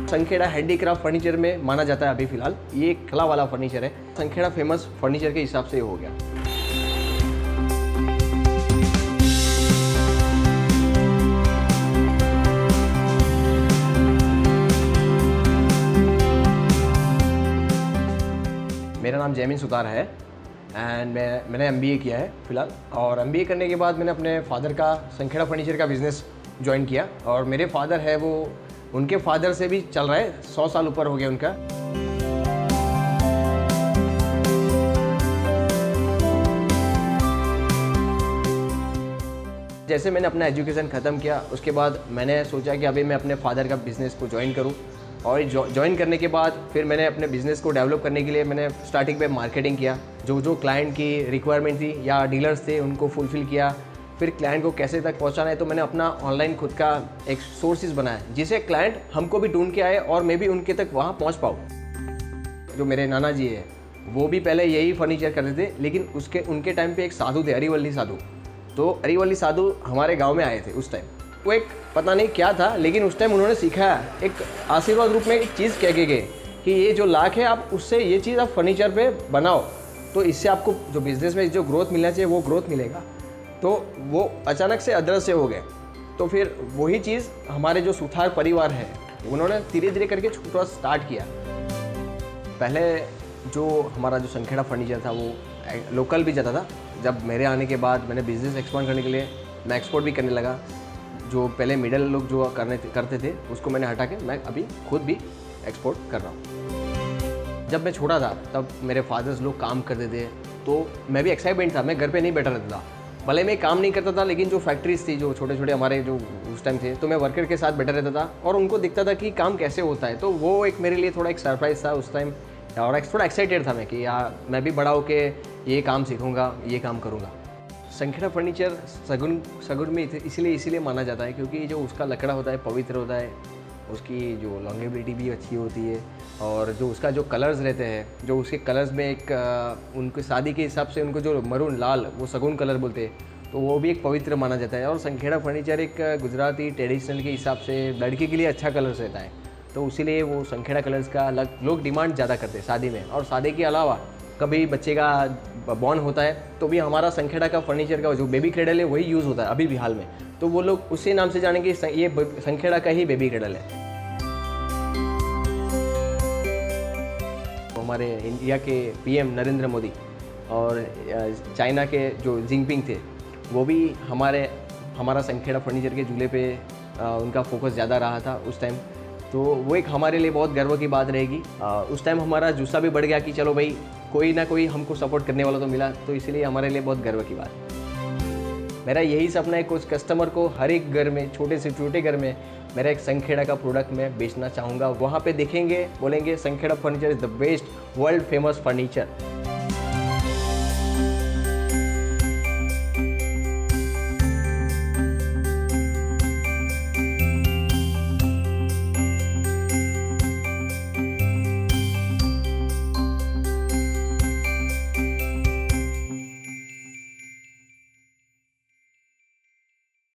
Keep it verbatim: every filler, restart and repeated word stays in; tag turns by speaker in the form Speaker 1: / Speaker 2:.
Speaker 1: Sankheda handicraft furniture में माना जाता है अभी फिलहाल। ये कला वाला फर्नीचर है। संखेड़ा फेमस फर्नीचर के हिसाब से ये हो गया। मेरा नाम जैमिन सुतार है एंड मैं मैंने एमबीए किया है फिलहाल। और एमबीए करने के बाद मैंने अपने फादर का संखेड़ा फर्नीचर का बिज़नेस ज्वाइन किया। और मेरे फादर है वो उनके फादर से भी चल रहा है, सौ साल ऊपर हो गया उनका। जैसे मैंने अपना एजुकेशन ख़त्म किया उसके बाद मैंने सोचा कि अभी मैं अपने फादर का बिज़नेस को ज्वाइन करूं। और ज्वाइन करने के बाद फिर मैंने अपने बिज़नेस को डेवलप करने के लिए मैंने स्टार्टिंग पे मार्केटिंग किया। जो जो क्लाइंट की रिक्वायरमेंट थी या डीलर्स थे उनको फुलफ़िल किया। फिर क्लाइंट को कैसे तक पहुंचाना है तो मैंने अपना ऑनलाइन खुद का एक सोर्सेज बनाया जिसे क्लाइंट हमको भी ढूंढ के आए और मैं भी उनके तक वहाँ पहुँच पाऊँ। जो मेरे नाना जी है वो भी पहले यही फर्नीचर करते थे, लेकिन उसके उनके टाइम पे एक साधु थे, अरिवल्ली साधु। तो अरिवल्ली साधु हमारे गाँव में आए थे उस टाइम। वो एक पता नहीं क्या था, लेकिन उस टाइम उन्होंने सिखाया, एक आशीर्वाद रूप में एक चीज़ कह के गए कि ये जो लाख है आप उससे ये चीज़ आप फर्नीचर पे बनाओ तो इससे आपको जो बिज़नेस में जो ग्रोथ मिलना चाहिए वो ग्रोथ मिलेगा। तो वो अचानक से अदृश्य हो गए। तो फिर वही चीज़ हमारे जो सुथार परिवार है उन्होंने धीरे धीरे करके छोटा स्टार्ट किया। पहले जो हमारा जो संखेड़ा फर्नीचर था वो लोकल भी जाता था। जब मेरे आने के बाद मैंने बिज़नेस एक्सपांड करने के लिए मैं एक्सपोर्ट भी करने लगा। जो पहले मिडल लोग जो करने करते थे उसको मैंने हटा के मैं अभी खुद भी एक्सपोर्ट कर रहा हूँ। जब मैं छोटा था तब मेरे फादर्स लोग काम करते थे तो मैं भी एक्साइटमेंट था। मैं घर पे नहीं बैठा रहता था, भले मैं काम नहीं करता था, लेकिन जो फैक्ट्रीज थी जो छोटे छोटे हमारे जो उस टाइम थे तो मैं वर्कर के साथ बैठा रहता था और उनको दिखता था कि काम कैसे होता है। तो वो एक मेरे लिए थोड़ा एक सरप्राइज़ था उस टाइम। और थोड़ा एक्साइटेड था मैं कि यार मैं भी बड़ा होके ये काम सीखूँगा, ये काम करूँगा। संखेड़ा फर्नीचर सगुन सगुन में इसलिए इसीलिए माना जाता है क्योंकि जो उसका लकड़ा होता है पवित्र होता है, उसकी जो लॉन्गेबिलिटी भी अच्छी होती है और जो उसका जो कलर्स रहते हैं, जो उसके कलर्स में एक उनके शादी के हिसाब से उनको जो मरून लाल वो सगुन कलर बोलते हैं तो वो भी एक पवित्र माना जाता है। और संखेड़ा फर्नीचर एक गुजराती ट्रेडिशनल के हिसाब से लड़की के लिए अच्छा कलर्स रहता है तो इसीलिए वो संखेड़ा कलर्स का अलग लोग डिमांड ज़्यादा करते हैं शादी में। और शादी के अलावा कभी बच्चे का बॉर्न होता है तो भी हमारा संखेड़ा का फर्नीचर का जो बेबी क्रेडल है वही यूज़ होता है अभी भी हाल में। तो वो लोग उसी नाम से जानेंगे ये संखेड़ा का ही बेबी क्रेडल है। तो हमारे इंडिया के पीएम नरेंद्र मोदी और चाइना के जो जिनपिंग थे वो भी हमारे हमारा संखेड़ा फर्नीचर के झूले पे उनका फोकस ज़्यादा रहा था उस टाइम। तो वो एक हमारे लिए बहुत गर्व की बात रहेगी। उस टाइम हमारा जूसा भी बढ़ गया कि चलो भाई कोई ना कोई हमको सपोर्ट करने वाला तो मिला, तो इसीलिए हमारे लिए बहुत गर्व की बात। मेरा यही सपना है कुछ कस्टमर को हर एक घर में, छोटे से छोटे घर में मेरा एक संखेड़ा का प्रोडक्ट मैं बेचना चाहूँगा। वहाँ पे देखेंगे, बोलेंगे Sankheda furniture is the best world famous furniture.